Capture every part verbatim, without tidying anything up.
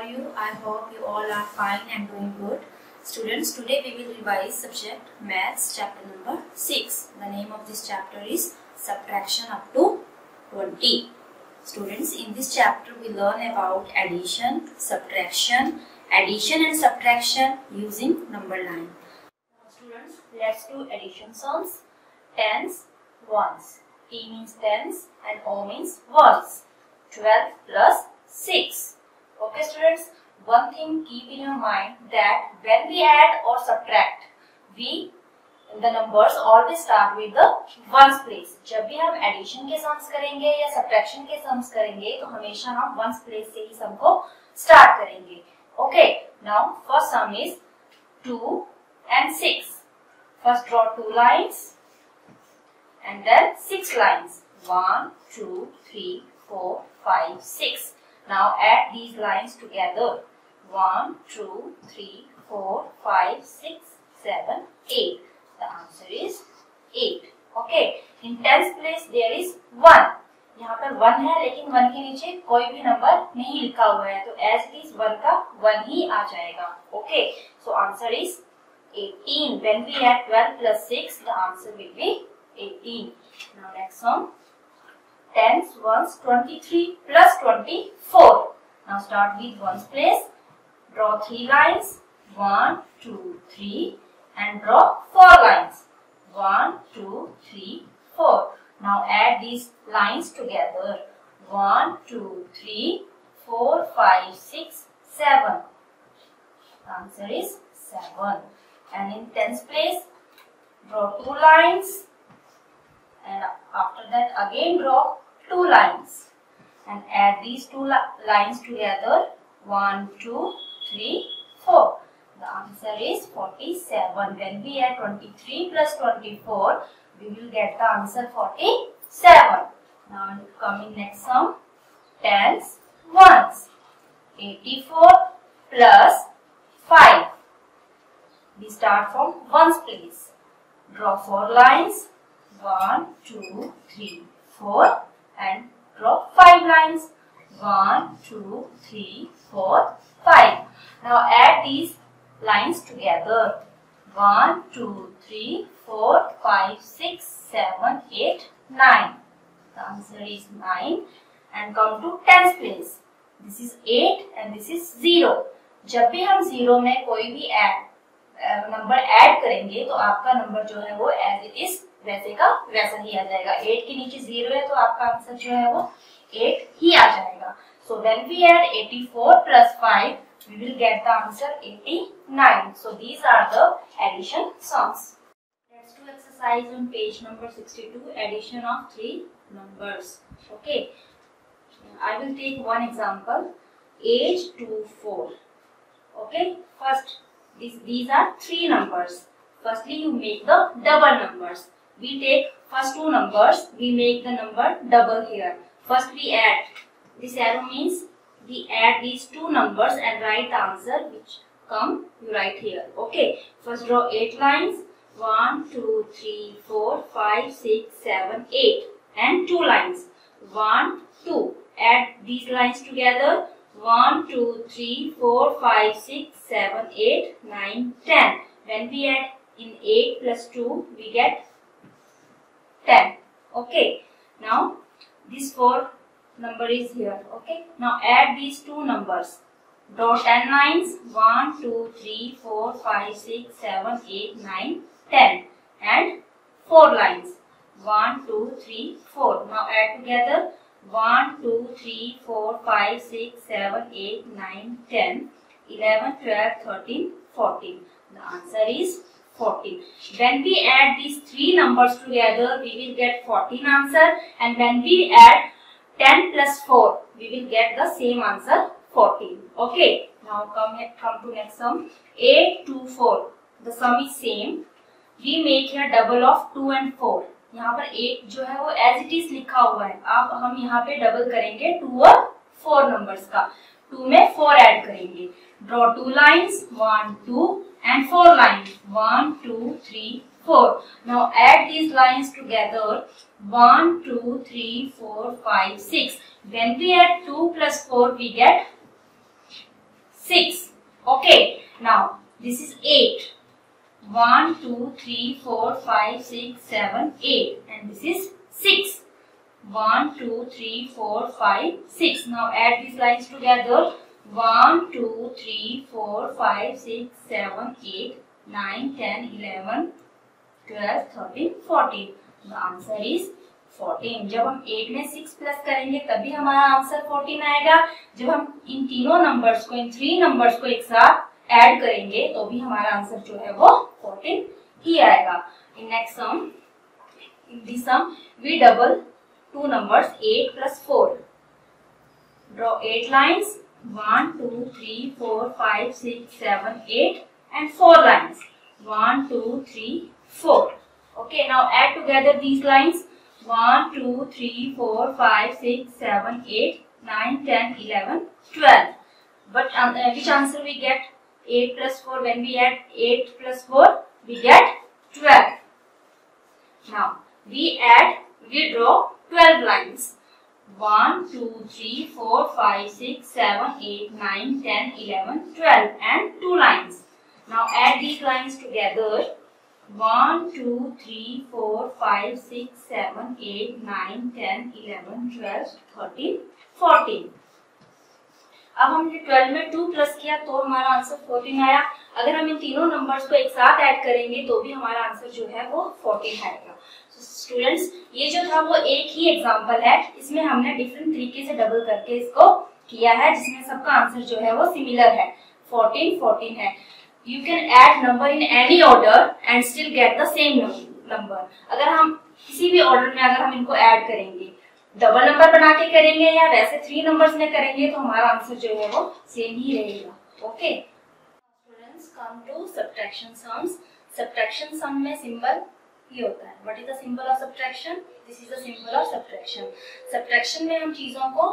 are you? I hope you all are fine and doing good. Students, today we will revise subject Maths chapter number six. The name of this chapter is Subtraction up to twenty. Students, in this chapter we learn about addition, subtraction, addition and subtraction using number line. Now students, let's do addition sums. Tens, ones. T means tens and O means ones. twelve plus six. Okay students, one thing keep in your mind that when we add or subtract, we the numbers always start with the ones place. जब भी हम addition के sums करेंगे या subtraction के sums करेंगे तो हमेशा हम ones place से ही sum को start करेंगे. Okay, now first sum is two and six. First draw two lines and then six lines. One, two, three, four, five, six. Now add these lines together. One, two, three, four, five, six, seven, eight. The answer is eight. Okay. In tens place there is one. यहाँ पर one है लेकिन one के नीचे कोई भी number नहीं लिखा हुआ है तो as it is one का one ही आ जाएगा. Okay. So answer is eighteen. When we add twelve plus six, the answer will be eighteen. Now next one. Tens, ones, twenty-three plus twenty-four. Now start with ones place. Draw three lines. One, two, three. And draw four lines. One, two, three, four. Now add these lines together. One, two, three, four, five, six, seven. The answer is seven. And in tens place, draw two lines. And after that again draw two lines and add these two li lines together. One, two, three, four. The answer is forty-seven. When we add twenty-three plus twenty-four, we will get the answer forty-seven. Now coming next sum, tens, ones. eighty-four plus five. We start from ones place. Draw four lines. One, two, three, four, and draw five lines. One, two, three, four, five. Now add these lines together. One, two, three, four, five, six, seven, eight, nine. The answer is nine. And come to tens place. This is eight and this is zero. जब भी हम zero में कोई भी add number add करेंगे तो आपका number जो है वो as it is वैसे का वैसा ही आ जाएगा. eight के नीचे zero है तो आपका आंसर जो है वो eight ही आ जाएगा. So when we add eighty-four plus five, we will get the answer eighty-nine. So these are the addition sums. Let's do exercise on page number sixty-two, addition of three numbers. Okay. I will take one example. Age to four. Okay. First, these, these are three numbers. Firstly, you make the double numbers. We take first two numbers, we make the number double here. First we add. This arrow means we add these two numbers and write the answer which come, you write here. Okay. First draw eight lines. One, two, three, four, five, six, seven, eight. And two lines. One, two. Add these lines together. One, two, three, four, five, six, seven, eight, nine, ten. When we add in eight plus two, we get ten. Okay. Now this four number is here. Okay. Now add these two numbers. Draw ten lines. One, two, three, four, five, six, seven, eight, nine, ten. And four lines. One, two, three, four. Now add together. One, two, three, four, five, six, seven, eight, nine, ten, eleven, twelve, thirteen, fourteen. The answer is fourteen. When we add these three numbers together, we will get fourteen answer. And when we add ten plus four, we will get the same answer, fourteen. Okay. Now come here, come to next sum. eight to four. The sum is same. We make here double of two and four. यहाँ पर eight जो है वो as it is लिखा हुआ है. अब हम यहाँ पे डबल करेंगे two और four numbers का. two में four ऐड करेंगे. Draw two lines. One, two. And four lines. One, two, three, four. Now add these lines together. One, two, three, four, five, six. When we add two plus four, we get six. Okay, now this is eight. one, two, three, four, five, six, seven, eight, and this is six. one, two, three, four, five, six. Now add these lines together. one, two, three, four, five, six, seven, eight, nine, ten, eleven, twelve, thirteen, fourteen. The answer is fourteen. जब हम eight में six plus करेंगे तभी हमारा answer fourteen आएगा. जब हम इन तीनों नंबर्स को, इन थ्री नंबर्स को एक साथ ऐड करेंगे तो भी हमारा आंसर जो है वो fourteen ही आएगा. In next sum, in this sum we double two numbers eight plus four. Draw eight lines. one, two, three, four, five, six, seven, eight, and four lines. one, two, three, four. Okay, now add together these lines. one, two, three, four, five, six, seven, eight, nine, ten, eleven, twelve. But um, uh, which answer we get? eight plus four. When we add eight plus four, we get twelve. Now we add, we draw twelve lines. one, two, three, four, five, six, seven, eight, nine, ten, eleven, twelve, and two lines. Now add these lines together. one, two, three, four, five, six, seven, eight, nine, ten, eleven, twelve, thirteen, fourteen. अब हमने twelve में two plus किया तो हमारा answer fourteen आया. अगर हम इन तीनों नंबर्स को एक साथ ऐड करेंगे तो भी हमारा आंसर जो है वो फोर्टीन आएगा. स्टूडेंट्स, ये जो था वो एक ही एग्जांपल है. इसमें हमने डिफरेंट तरीके से डबल करके इसको किया है, जिसमें सबका आंसर जो है वो सिमिलर है. फोर्टीन फोर्टीन है. You can add number in any order and still get the same number. अगर हम किसी भी ऑर्डर में अगर हम इनको ऐड करेंगे, डबल नंबर बना के करेंगे या वैसे थ्री नंबर्स में करेंगे, तो हमारा आंसर जो है वो सेम ही रहेगा. Okay students, come to subtraction sums. Subtraction sum में सिंबल ये होता है. What is the symbol of subtraction? This is the symbol of subtraction. Subtraction में हम चीजों को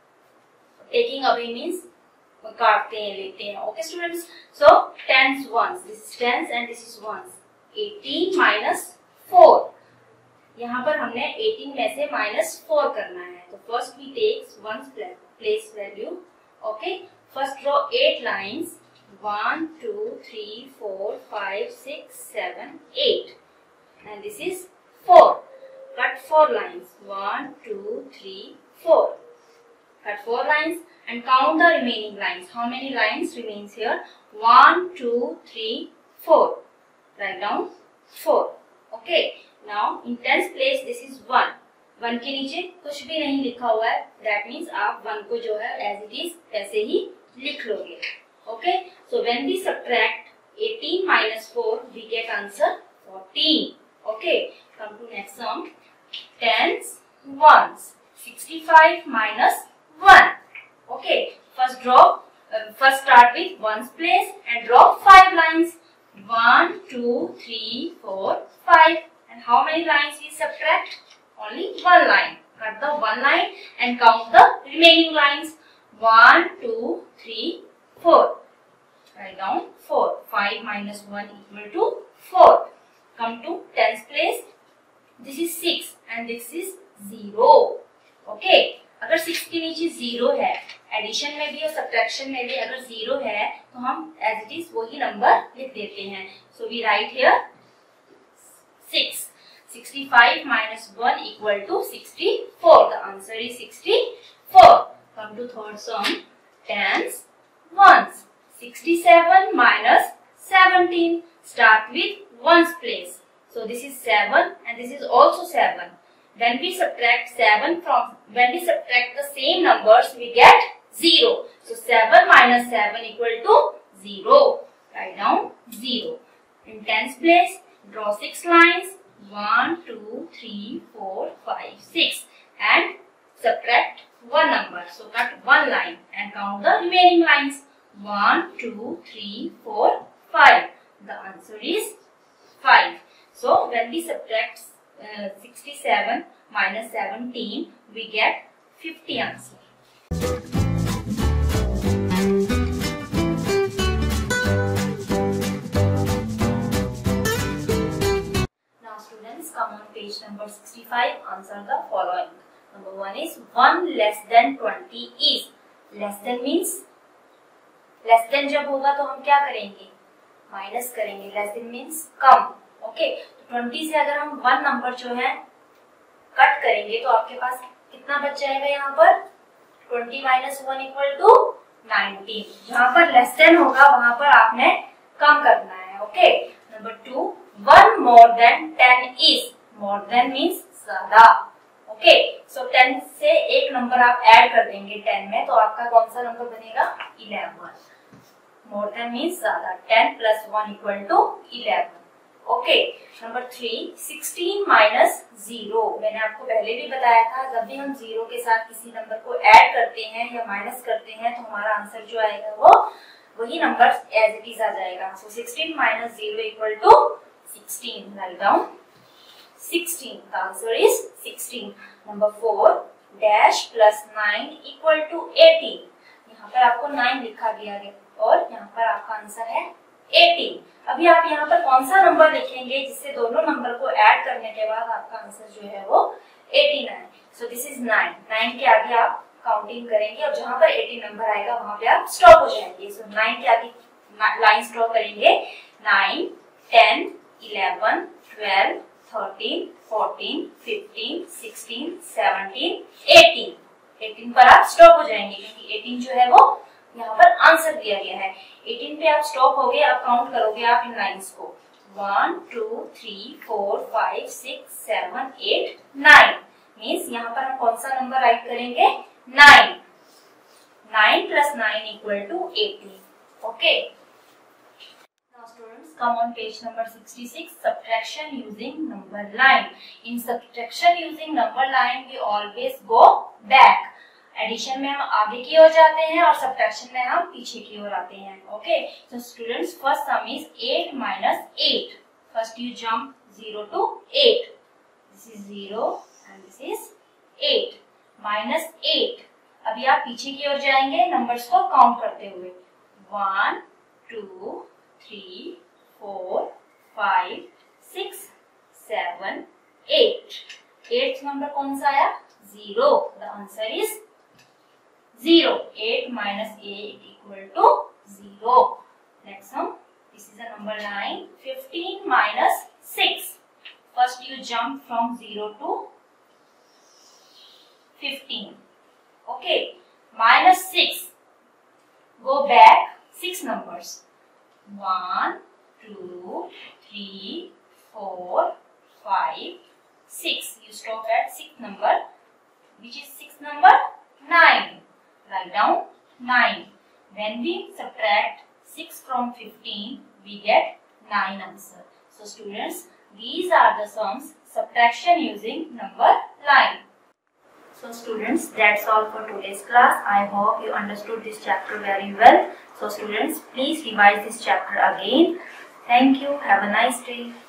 टेकिंग अवे मींस काटते हैं, लेते हैं. Okay students, so tens ones, this is tens and this is ones. eighteen minus four. यहाँ पर हमने eighteen में से माइनस फोर करना है. तो first we takes ones place value. Okay, first draw eight lines. one, two, three, four, five, six, seven, eight. And this is four. Cut four lines. one, two, three, four. Cut four lines and count the remaining lines. How many lines remains here? one, two, three, four. Write down four. Okay. Now in tens place this is one. one के नीचे कुछ भी नहीं लिखा हुआ है. That means आप one को जो है as it is ऐसे ही लिख लोगे. Okay. So when we subtract eighteen minus four, we get answer fourteen. Okay, come to next sum. Tens, ones. sixty-five minus one. Okay, first draw, uh, first start with ones place and draw five lines. one, two, three, four, five. And how many lines we subtract? Only one line. Cut the one line and count the remaining lines. one, two, three, four. Write down four. five minus one equal to four. Come to tens place. This is six and this is zero. Okay. अगर six के नीचे zero है, addition में भी और subtraction में भी अगर zero है, तो हम as it is वही नंबर लिख देते हैं. So we write here six. sixty-five minus one equal to sixty-four. The answer is sixty-four. Come to third sum. Tens, ones. sixty-seven minus seventeen. Start with ones place. So this is seven and this is also seven. When we subtract seven from, when we subtract the same numbers, we get zero. So seven minus seven equal to zero. Write down zero. In tens place, draw six lines. one, two, three, four, five, six. And subtract one number. So cut one line and count the remaining lines. one, two, three, four, five. The answer is five. So when we subtract uh, sixty-seven minus seventeen, we get fifty answer. Now students, come on page number sixty-five, answer the following. Number one is one less than twenty is. Less than means less than जब होगा तो हम क्या करेंगे, minus करेंगे, less than means कम। Okay, तो twenty से अगर हम वन नंबर जो है कट करेंगे तो आपके पास कितना बच जाएगा यहाँ पर, twenty minus one equal to nineteen. जहां पर लेस देन होगा वहां पर आपने कम करना है। Okay, number two, one more than ten is, more than means ज्यादा। ओके, सो टेन से एक नंबर आप ऐड कर देंगे टेन में, तो आपका कौन सा नंबर बनेगा, इलेवन। मोर देन मीन्स ज्यादा, ten plus one equal to eleven. Okay, number three, sixteen minus zero. मैंने आपको पहले भी बताया था, जब भी हम जीरो के साथ किसी नंबर को ऐड करते हैं या माइनस करते हैं तो हमारा आंसर जो आएगा वो वही नंबर एज इट इज आ जाएगा। So sixteen minus zero equal to sixteen. Write down sixteen, the answer is sixteen. Number four, dash plus nine equal to eighteen. यहाँ पर आपको नाइन लिखा गया है और यहाँ पर आपका आंसर है एटीन। अभी आप यहाँ पर कौन सा नंबर लिखेंगे जिससे दोनों नंबर को ऐड करने के बाद आपका आंसर जो है वो एटीन आए। So this is nine. Nine के आगे आप काउंटिंग करेंगे और जहां पर एटीन नंबर आएगा वहां पे आप स्टॉप हो जाएंगे। सो so, नाइन के आगे लाइन स्टॉप करेंगे, nine, ten, eleven, twelve, thirteen, fourteen, fifteen, sixteen, seventeen, eighteen. Eighteen पर आप स्टॉप हो जाएंगे क्योंकि एटीन जो है वो यहाँ पर आंसर दिया गया है। एटीन पे आप स्टॉप हो गए, अब काउंट करोगे आप इन लाइंस को, one, two, three, four, five, six, seven, eight, nine. Means यहाँ पर हम कौन सा नंबर राइट करेंगे, nine. Nine plus nine equal to eighteen. Okay, now students come on page number sixty-six, subtraction using number line. In subtraction using number line we always go back. Addition में हम आगे की ओर जाते हैं और subtraction में हम पीछे की ओर आते हैं। Okay, so students first sum is eight minus eight. First you jump zero to eight, this is zero and this is eight, minus eight. अभी आप पीछे की ओर जाएंगे नंबर्स को काउंट करते हुए, one, two, three, four, five, six, seven, eight. Eight number कौन सा आया, zero. The answer is zero. eight minus eight equal to zero. Next sum, this is a number line. fifteen minus six. First you jump from zero to fifteen. Okay. Minus six. Go back six numbers. one, two, three, four, five, six. You stop at sixth number. Which is sixth number? nine. Write down nine. When we subtract six from fifteen, we get nine answer. So students, these are the sums subtraction using number line. So students, that's all for today's class. I hope you understood this chapter very well. So students, please revise this chapter again. Thank you. Have a nice day.